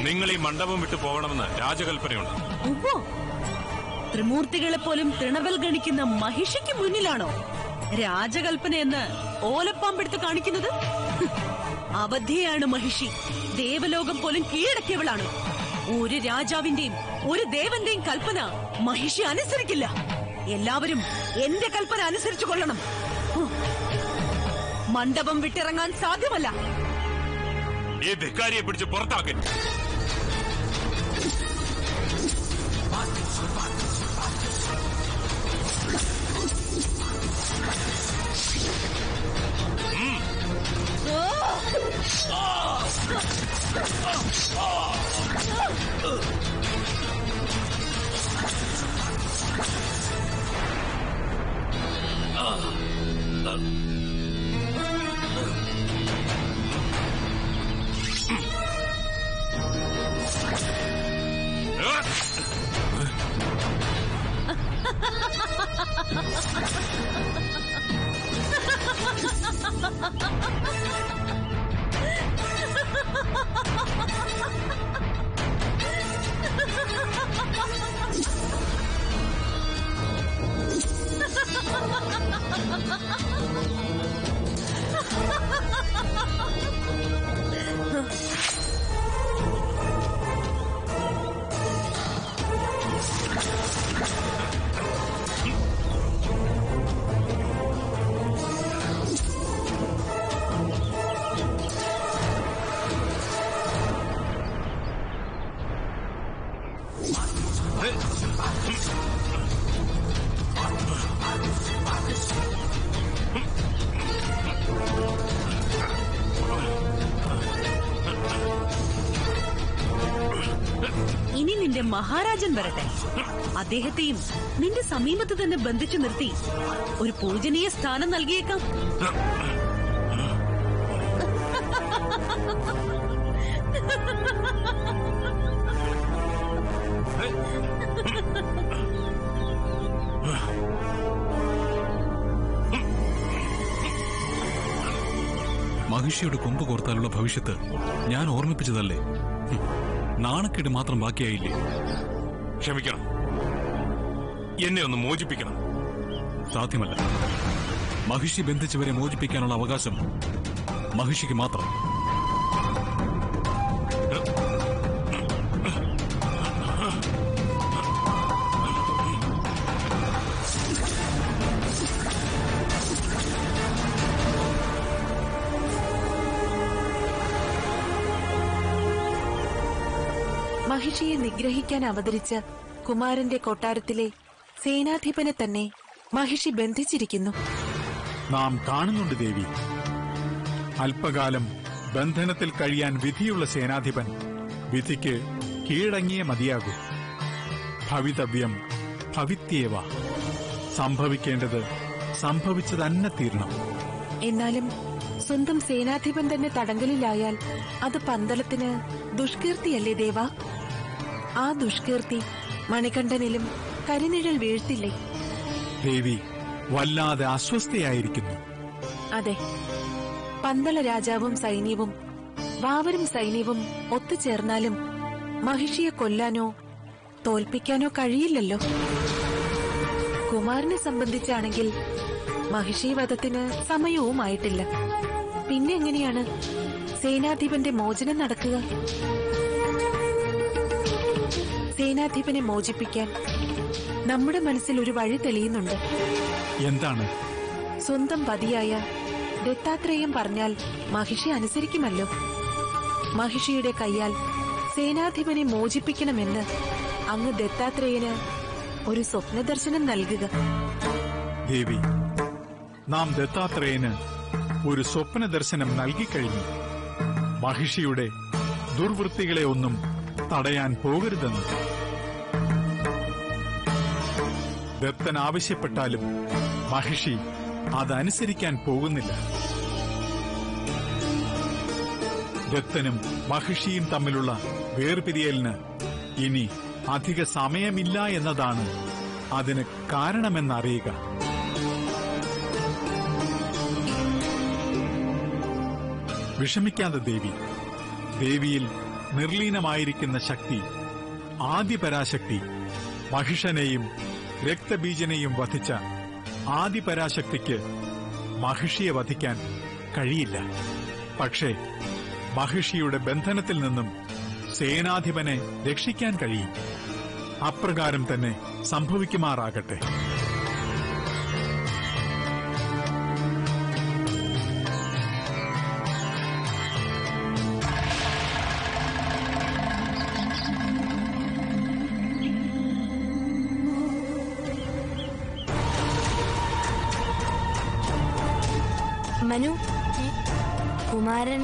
നിങ്ങൾ ഈ മണ്ഡപം വിട്ടു പോകണമെന്ന് രാജകൽപ്പനയുണ്ട്. ത്രിമൂർത്തികളെ പോലും തൃണബൽ ഗണിക്കുന്ന മഹിഷിക്ക് മുന്നിലാണോ രാജകൽപ്പനയെന്ന് ഓലപ്പാമ്പെടുത്ത് കാണിക്കുന്നത്? അവധിയാണ് മഹിഷി. ദേവലോകം പോലും കീഴടക്കിയവളാണ്. ഒരു രാജാവിന്റെയും ഒരു ദേവന്റെയും കൽപ്പന മഹിഷി അനുസരിക്കില്ല. എല്ലാവരും എന്റെ കൽപ്പന അനുസരിച്ചു കൊള്ളണം. മണ്ഡപം വിട്ടിറങ്ങാൻ സാധ്യമല്ല. ഈ ധിക്കാരിയെ പിടിച്ച് പുറത്താക്കി. ഇനി നിന്റെ മഹാരാജൻ വരട്ടെ. അദ്ദേഹത്തെയും നിന്റെ സമീപത്ത് തന്നെ ബന്ധിച്ചു നിർത്തി ഒരു പൂജനീയ സ്ഥാനം നൽകിയേക്കാം. മഹിഷിയുടെ കൊമ്പ് കോർത്താലുള്ള ഭവിഷ്യത്ത് ഞാൻ ഓർമ്മിപ്പിച്ചതല്ലേ? നാണക്കേട് മാത്രം ബാക്കിയായില്ലേ? ക്ഷമിക്കണം, എന്നെ ഒന്ന് മോചിപ്പിക്കണം. സാധ്യമല്ല. മഹിഷി ബന്ധിച്ചവരെ മോചിപ്പിക്കാനുള്ള അവകാശം മഹിഷിക്ക് മാത്രം. മഹിഷിയെ നിഗ്രഹിക്കാൻ അവതരിച്ച കുമാരന്റെ കൊട്ടാരത്തിലെ സേനാധിപനെ തന്നെ മഹിഷി ബന്ധിച്ചിരിക്കുന്നു. നാം കാണുന്നുണ്ട് ദേവി. അല്പകാലം ബന്ധനത്തിൽ കഴിയാൻ വിധിയുള്ള സേനാധിപൻ വിധിക്ക് കീഴടങ്ങിയേ മതിയാകൂ. ഭവിതവ്യം ഭവിത്യേവ. സംഭവിക്കേണ്ടത് സംഭവിച്ചു തന്നെ തീരണം. എന്നാലും സ്വന്തം സേനാധിപൻ തന്നെ തടങ്കലിലായാൽ അത് പന്തളത്തിന് ദുഷ്കീർത്തിയല്ലേ ദേവ? ആ ദുഷ്കീർത്തി മണികണ്ഠനിലും കരിനിഴൽ വീഴ്ത്തില്ലേ? ദേവി വല്ലാതെ അസ്വസ്ഥയായിരിക്കുന്നു. അതെ, പന്തള രാജാവും സൈന്യവും വാവരും സൈന്യവും ഒത്തുചേർന്നാലും മഹിഷിയെ കൊല്ലാനോ തോൽപ്പിക്കാനോ കഴിയില്ലല്ലോ. കുമാരനെ സംബന്ധിച്ചാണെങ്കിൽ മഹിഷി വധത്തിന് സമയവുമായിട്ടില്ല. പിന്നെ എങ്ങനെയാണ് സേനാധിപന്റെ മോചനം നടക്കുക? സേനാധിപനെ മോചിപ്പിക്കാൻ നമ്മുടെ മനസ്സിൽ ഒരു വഴി തെളിയുന്നുണ്ട്. എന്താണ്? സ്വന്തം പതിയായ ദത്താത്രേയം പറഞ്ഞാൽ മഹിഷി അനുസരിക്കുമല്ലോ. മഹിഷിയുടെ കൈയാൽ സേനാധിപനെ മോചിപ്പിക്കണമെന്ന് അങ്ങ് ദത്താത്രേയന് ഒരു സ്വപ്നദർശനം നൽകുക. ദേവി, നാം ദത്താത്രേയന് ഒരു സ്വപ്ന ദർശനം നൽകിക്കഴിഞ്ഞു. മഹിഷിയുടെ ദുർവൃത്തികളെ ഒന്നും തടയാൻ പോകരുതെന്ന്. ദത്തൻ ആവശ്യപ്പെട്ടാലും മഹിഷി അതനുസരിക്കാൻ പോകുന്നില്ല. ദത്തനും മഹിഷിയും തമ്മിലുള്ള വേർപിരിയലിന് ഇനി അധിക സമയമില്ല എന്നതാണ് അതിന് കാരണമെന്നറിയുക. വിഷമിക്കാതെ ദേവി. ദേവിയിൽ നിർലീനമായിരിക്കുന്ന ശക്തി, ആദിപരാശക്തി, മഹിഷനെയും രക്തബീജനെയും വധിച്ച ആദിപരാശക്തിക്ക് മഹിഷിയെ വധിക്കാൻ കഴിയില്ല. പക്ഷേ മഹിഷിയുടെ ബന്ധനത്തിൽ നിന്നും സേനാധിപനെ രക്ഷിക്കാൻ കഴിയും. അപ്രകാരം തന്നെ സംഭവിക്കുമാറാകട്ടെ. മനു, കുമാര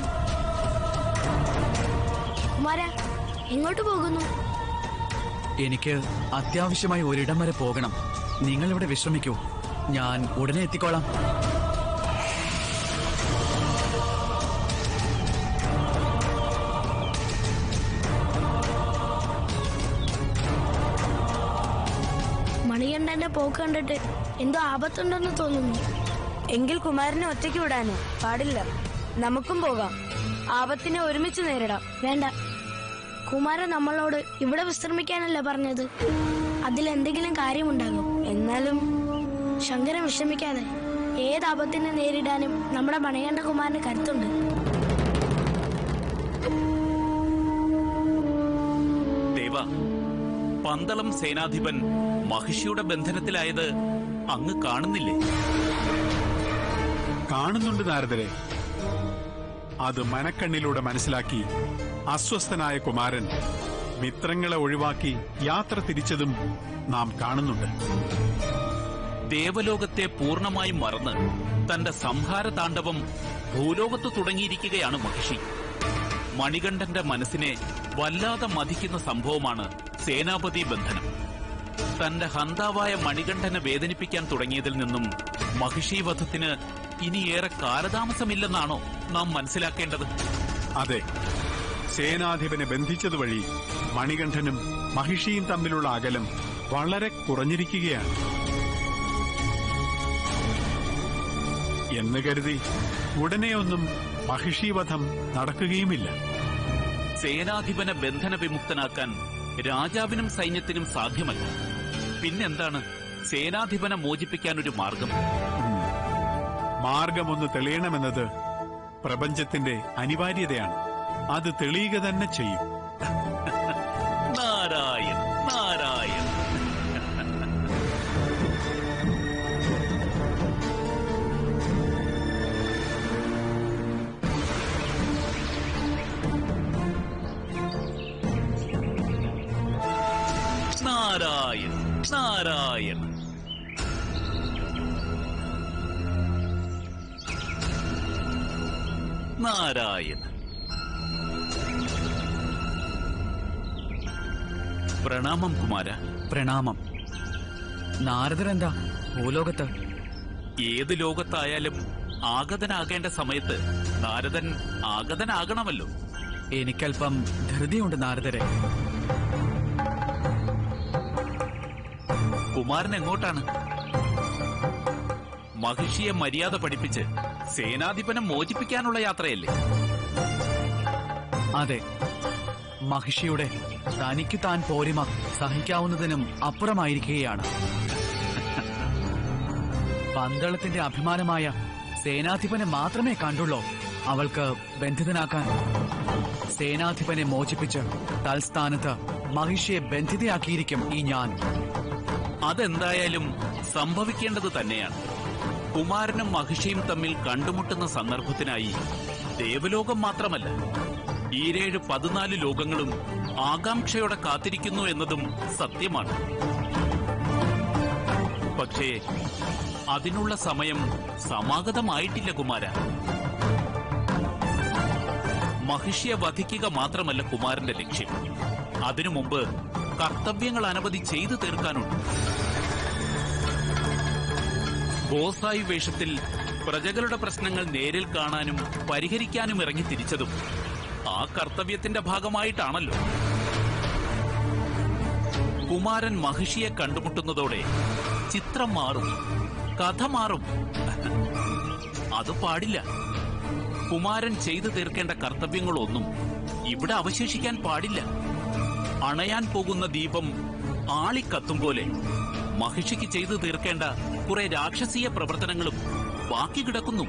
എങ്ങോട്ട് പോകുന്നു? എനിക്ക് അത്യാവശ്യമായി ഒരിടം വരെ പോകണം. നിങ്ങളിവിടെ വിശ്രമിക്കൂ, ഞാൻ ഉടനെ എത്തിക്കോളാം. മണികണ്ഠന്റെ പോക്ക് കണ്ടിട്ട് എന്തോ ആപത്തുണ്ടെന്ന് തോന്നുന്നു. എങ്കിൽ കുമാരനെ ഒറ്റയ്ക്ക് വിടാനോ? പാടില്ല, നമുക്കും പോകാം. ആപത്തിനെ ഒരുമിച്ച് നേരിടാം. വേണ്ട, കുമാരൻ നമ്മളോട് ഇവിടെ വിശ്രമിക്കാനല്ല പറഞ്ഞത്. അതിലെന്തെങ്കിലും കാര്യമുണ്ടാകും. എന്നാലും ശങ്കരൻ വിഷമിക്കാതെ, ഏത് ആപത്തിനെ നേരിടാനും നമ്മുടെ മണികണ്ഠ കുമാരന് കരുത്തുണ്ട്. ദേവ, പന്തളം സേനാധിപൻ മഹിഷിയുടെ ബന്ധനത്തിലായത് അങ്ങ് കാണുന്നില്ലേ? കാണുന്നുണ്ട് നാരദരെ. അത് മനക്കണ്ണിലൂടെ മനസ്സിലാക്കി അസ്വസ്ഥനായ കുമാരൻ മിത്രങ്ങളെ ഒഴിവാക്കി യാത്ര തിരിച്ചതും നാം കാണുന്നുണ്ട്. ദേവലോകത്തെ പൂർണ്ണമായും മറന്ന് തന്റെ സംഹാര താണ്ഡവം ഭൂലോകത്ത് തുടങ്ങിയിരിക്കുകയാണ് മഹിഷി. മണികണ്ഠന്റെ മനസ്സിനെ വല്ലാതെ മതിക്കുന്ന സംഭവമാണ് സേനാപതി ബന്ധനം. തന്റെ ഹന്താവായ മണികണ്ഠനെ വേദനിപ്പിക്കാൻ തുടങ്ങിയതിൽ നിന്നും മഹിഷീവധത്തിന് ഇനി ഏറെ കാലതാമസമില്ലെന്നാണോ നാം മനസ്സിലാക്കേണ്ടത്? അതെ, സേനാധിപനെ ബന്ധിച്ചതുവഴി മണികണ്ഠനും മഹിഷിയും തമ്മിലുള്ള അകലം വളരെ കുറഞ്ഞിരിക്കുകയാണ്. എന്ന് കരുതി ഉടനെയൊന്നും മഹിഷീവധം നടക്കുകയുമില്ല. സേനാധിപനെ ബന്ധന വിമുക്തനാക്കാൻ രാജാവിനും സൈന്യത്തിനും സാധ്യമല്ല. പിന്നെന്താണ് സേനാധിപനെ മോചിപ്പിക്കാനൊരു മാർഗം? മാർഗമൊന്ന് തെളിയണമെന്നത് പ്രപഞ്ചത്തിന്റെ അനിവാര്യതയാണ്. അത് തെളിയുക തന്നെ ചെയ്യും. നാരായണ നാരായണ. നാരായണ നാരായണ. നാരായണ. പ്രണാമം കുമാര. പ്രണാമം. നാരദരെന്താ ഭൂലോകത്ത്? ഏത് ലോകത്തായാലും ആഗതനാകേണ്ട സമയത്ത് നാരദൻ ആഗതനാകണമല്ലോ. എനിക്കല്പം ധൃതിയുണ്ട് നാരദരെ. കുമാരൻ എങ്ങോട്ടാണ്? മഹിഷിയെ മര്യാദ പഠിപ്പിച്ച് സേനാധിപനെ മോചിപ്പിക്കാനുള്ള യാത്രയല്ലേ? അതെ, മഹിഷിയുടെ തനിക്ക് താൻ പോരിമ സഹിക്കാവുന്നതിനും അപ്പുറമായിരിക്കുകയാണ്. പന്തളത്തിന്റെ അഭിമാനമായ സേനാധിപനെ മാത്രമേ കണ്ടുള്ളൂ അവൾക്ക് ബന്ധിതനാക്കാൻ. സേനാധിപനെ മോചിപ്പിച്ച് തൽസ്ഥാനത്ത് മഹിഷിയെ ബന്ധിതയാക്കിയിരിക്കും ഈ ഞാൻ. അതെന്തായാലും സംഭവിക്കേണ്ടത് തന്നെയാണ്. കുമാരനും മഹിഷിയും തമ്മിൽ കണ്ടുമുട്ടുന്ന സന്ദർഭത്തിനായി ദേവലോകം മാത്രമല്ല 14 ലോകങ്ങളും ആകാംക്ഷയോടെ കാത്തിരിക്കുന്നു എന്നതും സത്യമാണ്. പക്ഷേ അതിനുള്ള സമയം സമാഗതമായിട്ടില്ല കുമാര. മഹിഷിയെ വധിക്കുക മാത്രമല്ല കുമാരന്റെ ലക്ഷ്യം. അതിനു മുമ്പ് കർത്തവ്യങ്ങൾ അനവധി ചെയ്തു തീർക്കാനുണ്ട്. ഗോസായി വേഷത്തിൽ പ്രജകളുടെ പ്രശ്നങ്ങൾ നേരിൽ കാണാനും പരിഹരിക്കാനും ഇറങ്ങി തിരിച്ചതും ആ കർത്തവ്യത്തിന്റെ ഭാഗമായിട്ടാണല്ലോ. കുമാരൻ മഹിഷിയെ കണ്ടുമുട്ടുന്നതോടെ ചിത്രം മാറും, കഥ മാറും. അത് പാടില്ല. കുമാരൻ ചെയ്തു തീർക്കേണ്ട കർത്തവ്യങ്ങളൊന്നും ഇവിടെ അവശേഷിക്കാൻ പാടില്ല. അണയാൻ പോകുന്ന ദീപം ആളിക്കത്തും പോലെ മഹിഷിക്ക് ചെയ്തു തീർക്കേണ്ട കുറെ രാക്ഷസീയ പ്രവർത്തനങ്ങളും ബാക്കി കിടക്കുന്നു.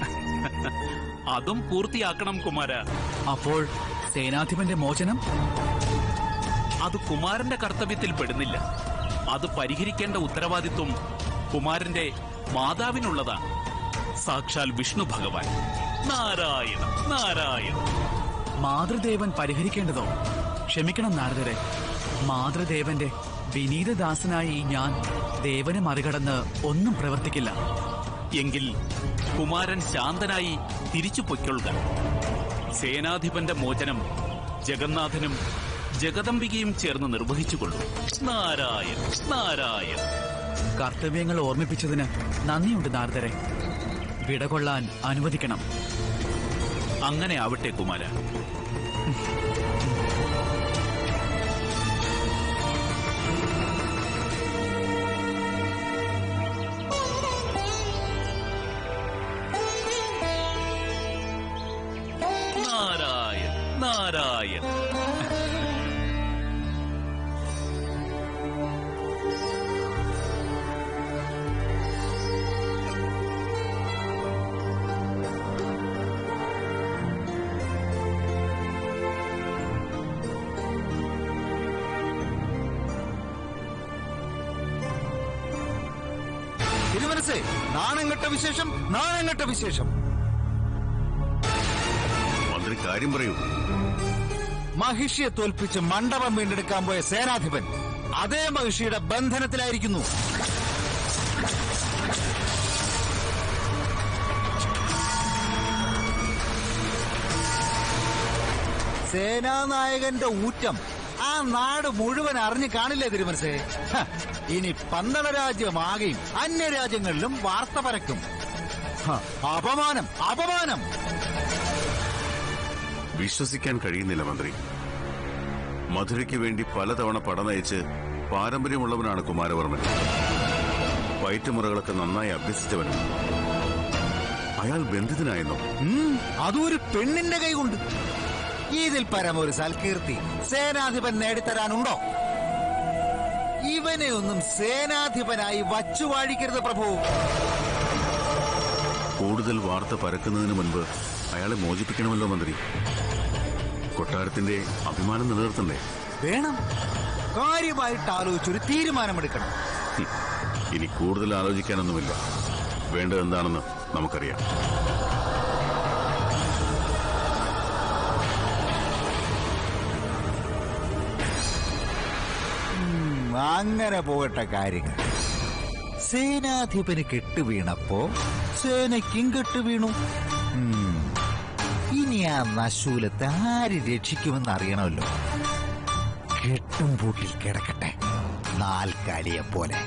അതും പൂർത്തിയാക്കണം കുമാര. അപ്പോൾ സേനാധിപന്റെ മോചനം? അത് കുമാരന്റെ കർത്തവ്യത്തിൽ പെടുന്നില്ല. അത് പരിഹരിക്കേണ്ട ഉത്തരവാദിത്വം കുമാരന്റെ മാതാവിനുള്ളതാണ്. സാക്ഷാൽ വിഷ്ണു ഭഗവാൻ. നാരായണ നാരായണ. മാതൃദേവൻ പരിഹരിക്കേണ്ടതോ? ക്ഷമിക്കണം നാരദരെ, മാതൃദേവന്റെ വിനീതദാസനായി ഞാൻ ദേവനെ മറികടന്ന് ഒന്നും പ്രവർത്തിക്കില്ല. എങ്കിൽ കുമാരൻ ശാന്തനായി തിരിച്ചു പൊയ്ക്കൊള്ളുക. സേനാധിപന്റെ മോചനം ജഗന്നാഥനും ജഗദംബികയും ചേർന്ന് നിർവഹിച്ചുകൊള്ളു. നാരായണ നാരായണ. കർത്തവ്യങ്ങൾ ഓർമ്മിപ്പിച്ചതിന് നന്ദിയുണ്ട് നാരദരെ. വിടകൊള്ളാൻ അനുവദിക്കണം. അങ്ങനെ ആവട്ടെ കുമാര. നാരായണ നാരായണ. നാണംകെട്ട വിശേഷം, നാണംകെട്ട വിശേഷം. മന്ത്രി കാര്യം പറയൂ. മഹിഷിയെ തോൽപ്പിച്ച് മണ്ഡപം വീണ്ടെടുക്കാൻ പോയ സേനാധിപൻ അതേ മഹിഷിയുടെ ബന്ധനത്തിലായിരിക്കുന്നു. സേനാനായകന്റെ ഊറ്റം ആ നാട് മുഴുവൻ അറിഞ്ഞു കാണില്ലേ തിരുമനസേ? ഇനി പന്തള രാജ്യമാകെയും അന്യരാജ്യങ്ങളിലും വാർത്ത പരക്കും. അപമാനം, അപമാനം. വിശ്വസിക്കാൻ കഴിയുന്നില്ല മന്ത്രി. മധുരയ്ക്ക് വേണ്ടി പലതവണ പട നയിച്ച് പാരമ്പര്യമുള്ളവനാണ് കുമാരവർമ്മൻ. പയറ്റുമുറകളൊക്കെ നന്നായി അഭ്യസിച്ചവനും. അയാൾ ബന്ധിതനായെന്നോ? അതും ഒരു പെണ്ണിന്റെ കൈകൊണ്ട്. ഇതിൽ പരമൊരു സൽകീർത്തി സേനാധിപൻ നേടിത്തരാനുണ്ടോ? ഇവനെ ഒന്നും സേനാധിപനായി വച്ചുവാഴിക്കരുത് പ്രഭു. കൂടുതൽ വാർത്ത പരക്കുന്നതിന് മുൻപ് അയാളെ മോചിപ്പിക്കണമല്ലോ മന്ത്രി. കൊട്ടാരത്തിന്റെ അഭിമാനം നിലനിർത്തണ്ടേ? വേണം. കാര്യമായിട്ട് ആലോചിച്ചൊരു തീരുമാനമെടുക്കണം. ഇനി കൂടുതൽ ആലോചിക്കാനൊന്നുമില്ല. വേണ്ടത് എന്താണെന്ന് നമുക്കറിയാം. അങ്ങനെ പോകട്ടെ കാര്യങ്ങൾ. സേനാധിപന് കെട്ടുവീണപ്പോ സേനയ്ക്കും കെട്ടുവീണു. ഇനി ആ നശൂലത്തെ ആര് രക്ഷിക്കുമെന്ന് അറിയണമല്ലോ. കെട്ടും പൂട്ടിൽ കിടക്കട്ടെ, നാൽക്കാലിയെ പോലെ.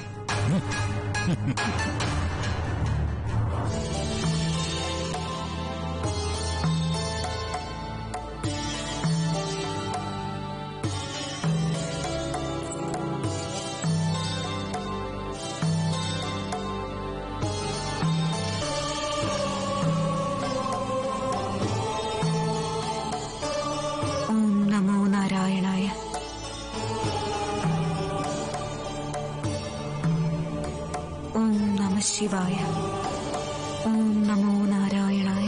ശിവായ. ഓം നമോ നാരായണായ.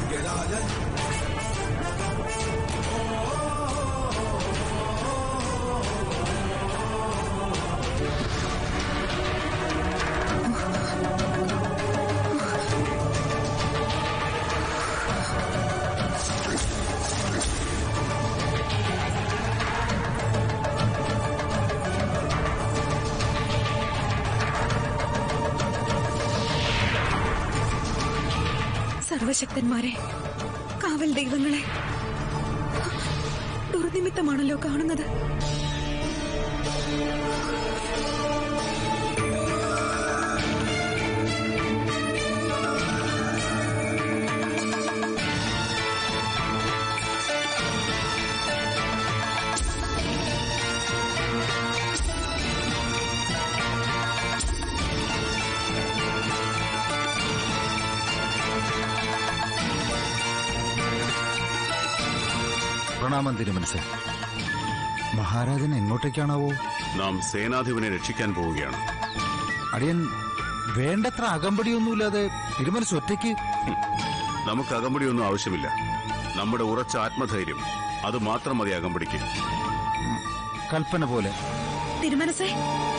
സർവശക്തന്മാരെ, കാവൽ ദൈവങ്ങളെ, ദുർനിമിത്തമാണല്ലോ കാണുന്നത്. പ്രണാമം തിരുമനസ്സേ. മഹാരാജൻ എങ്ങോട്ടേക്കാണാവോ? നാം സേനാധിപനെ രക്ഷിക്കാൻ പോവുകയാണ്. അടിയൻ വേണ്ടത്ര അകമ്പടിയൊന്നുമില്ലാതെ തിരുമനസ് ഒറ്റയ്ക്ക്? നമുക്ക് അകമ്പടിയൊന്നും ആവശ്യമില്ല. നമ്മുടെ ഉറച്ച ആത്മധൈര്യം അത് മാത്രം മതി അകമ്പടിക്ക്. കൽപ്പന പോലെ. തിരുമനസ്സേ,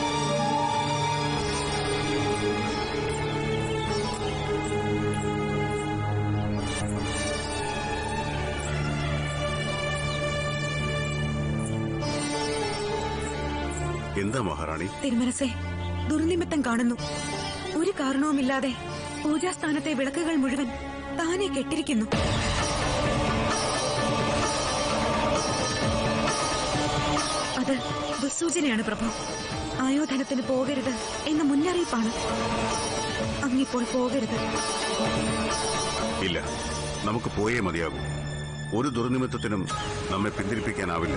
എന്താ മഹാറാണി? തിരുമനസ്സേ, ദുർനിമിത്തം കാണുന്നു. ഒരു കാരണവുമില്ലാതെ പൂജാസ്ഥാനത്തെ വിളക്കുകൾ മുഴുവൻ താനെ കെട്ടിരിക്കുന്നു. അത് ദുസ്സൂചനയാണ് പ്രഭു. ആയോധനത്തിന് പോകരുത് എന്ന മുന്നറിയിപ്പാണ്. അങ്ങിപ്പോൾ പോകരുത്. ഇല്ല, നമുക്ക് പോയേ മതിയാകൂ. ഒരു ദുർനിമിത്തത്തിനും നമ്മെ പിന്തിരിപ്പിക്കാനാവില്ല.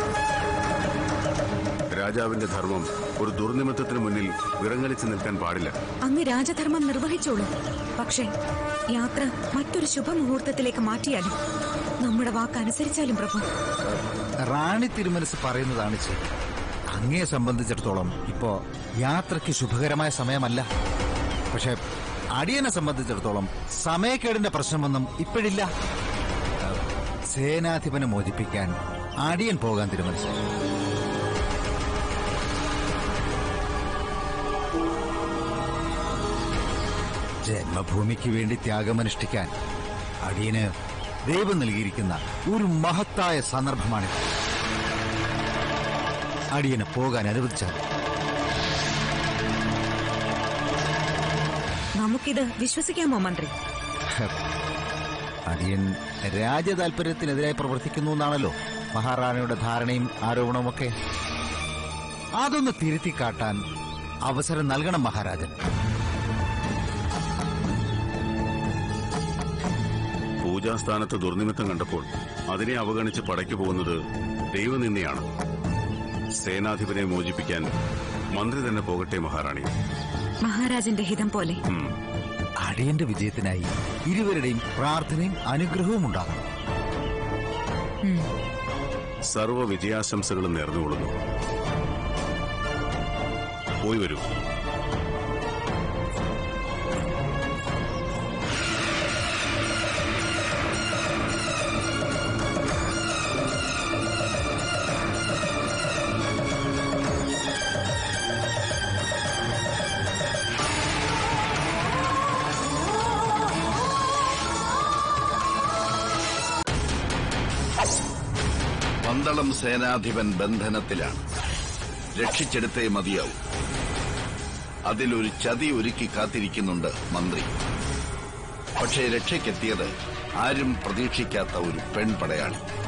രാജാവിന്റെ ധർമ്മം ഒരു ദുർനിമിത്തത്തിന് മുന്നിൽ വിറങ്ങലിച്ചു നിൽക്കാൻ പാടില്ല. അങ്ങ് രാജധർമ്മം നിർവഹിച്ചോളൂ. പക്ഷേ യാത്ര മറ്റൊരു ശുഭമുഹൂർത്തത്തിലേക്ക് മാറ്റിയാലും നമ്മുടെ വാക്കനുസരിച്ചാലും പ്രഭു. റാണി തിരുമനസ് പറയുന്നതാണ് ശരി. അങ്ങയെ സംബന്ധിച്ചിടത്തോളം ഇപ്പോ യാത്രയ്ക്ക് ശുഭകരമായ സമയമല്ല. പക്ഷെ അടിയനെ സംബന്ധിച്ചിടത്തോളം സമയക്കേടിന്റെ പ്രശ്നമൊന്നും ഇപ്പോഴില്ല. സേനാധിപനെ മോചിപ്പിക്കാൻ അടിയൻ പോകാൻ തിരുമനസ്. ജന്മഭൂമിക്ക് വേണ്ടി ത്യാഗമനുഷ്ഠിക്കാൻ അടിയന് ദൈവം നൽകിയിരിക്കുന്ന ഒരു മഹത്തായ സന്ദർഭമാണിത്. അടിയന് പോകാൻ അനുവദിച്ചാൽ. നമുക്കിത് വിശ്വസിക്കാമോ മന്ത്രി? അടിയൻ രാജ്യതാൽപര്യത്തിനെതിരായി പ്രവർത്തിക്കുന്നു എന്നാണല്ലോ മഹാറാണിയുടെ ധാരണയും ആരോപണവുമൊക്കെ. അതൊന്ന് തിരുത്തിക്കാട്ടാൻ അവസരം നൽകണം മഹാരാജൻ. പൂജാസ്ഥാനത്ത് ദുർനിമിത്തം കണ്ടപ്പോൾ അതിനെ അവഗണിച്ച് പടയ്ക്ക് പോകുന്നത് ദൈവനിന്ദയാണ്. സേനാധിപനെ മോചിപ്പിക്കാൻ മന്ത്രി തന്നെ പോകട്ടെ മഹാറാണി. മഹാരാജന്റെ ഹിതം പോലെ. അടിയന്റെ വിജയത്തിനായി ഇരുവരുടെയും പ്രാർത്ഥനയും അനുഗ്രഹവും ഉണ്ടാകണം. സർവ്വ വിജയാശംസകളും നേർന്നുകൊള്ളുന്നു. പോയി വരൂ. പന്തളം സേനാധിപൻ ബന്ധനത്തിലാണ്. രക്ഷിച്ചെടുത്തേ മതിയാവും. അതിലൊരു ചതി ഒരുക്കി കാത്തിരിക്കുന്നുണ്ട് മന്ത്രി. പക്ഷേ രക്ഷയ്ക്കെത്തിയത് ആരും പ്രതീക്ഷിക്കാത്ത ഒരു പെൺപടയാളി.